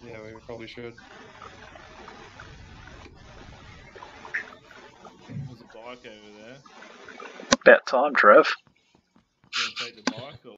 Yeah, we probably should. There's a bike over there. About time, Trev. You want to take the bike?